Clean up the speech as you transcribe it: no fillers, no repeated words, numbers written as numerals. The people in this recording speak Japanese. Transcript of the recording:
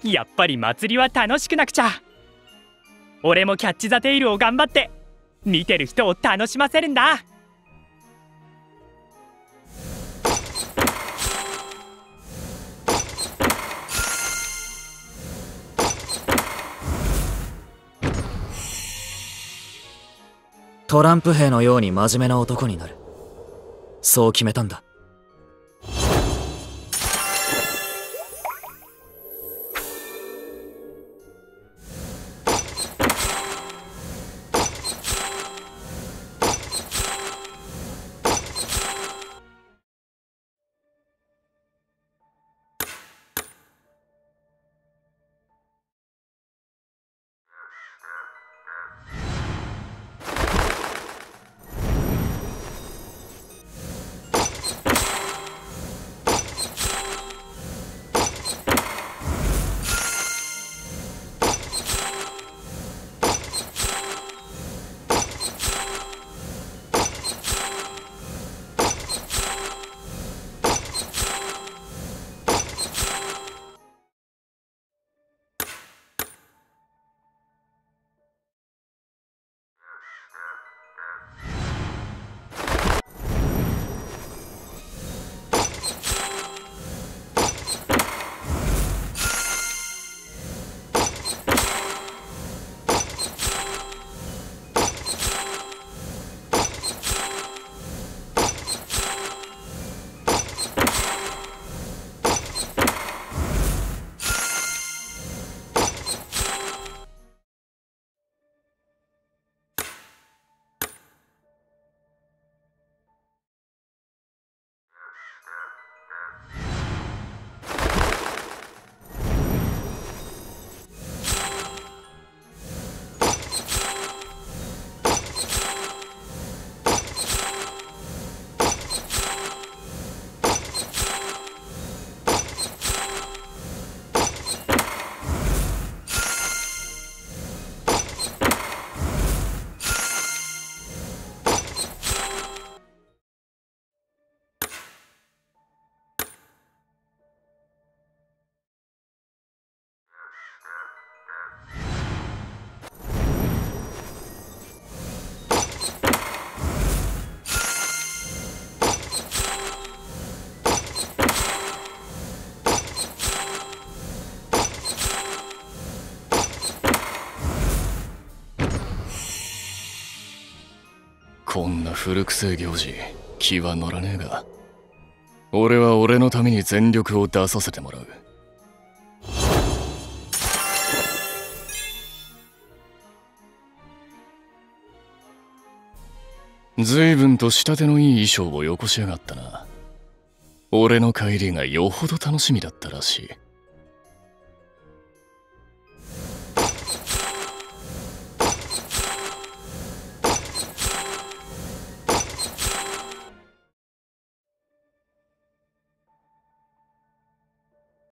やっぱり祭りは楽しくなくちゃ。俺もキャッチ・ザ・テイルを頑張って見てる人を楽しませるんだ。 トランプ兵のように真面目な男になる。そう決めたんだ。 こんな古くせえ行事気は乗らねえが、俺は俺のために全力を出させてもらう。随分と仕立てのいい衣装をよこしやがったな。俺の帰りがよほど楽しみだったらしい。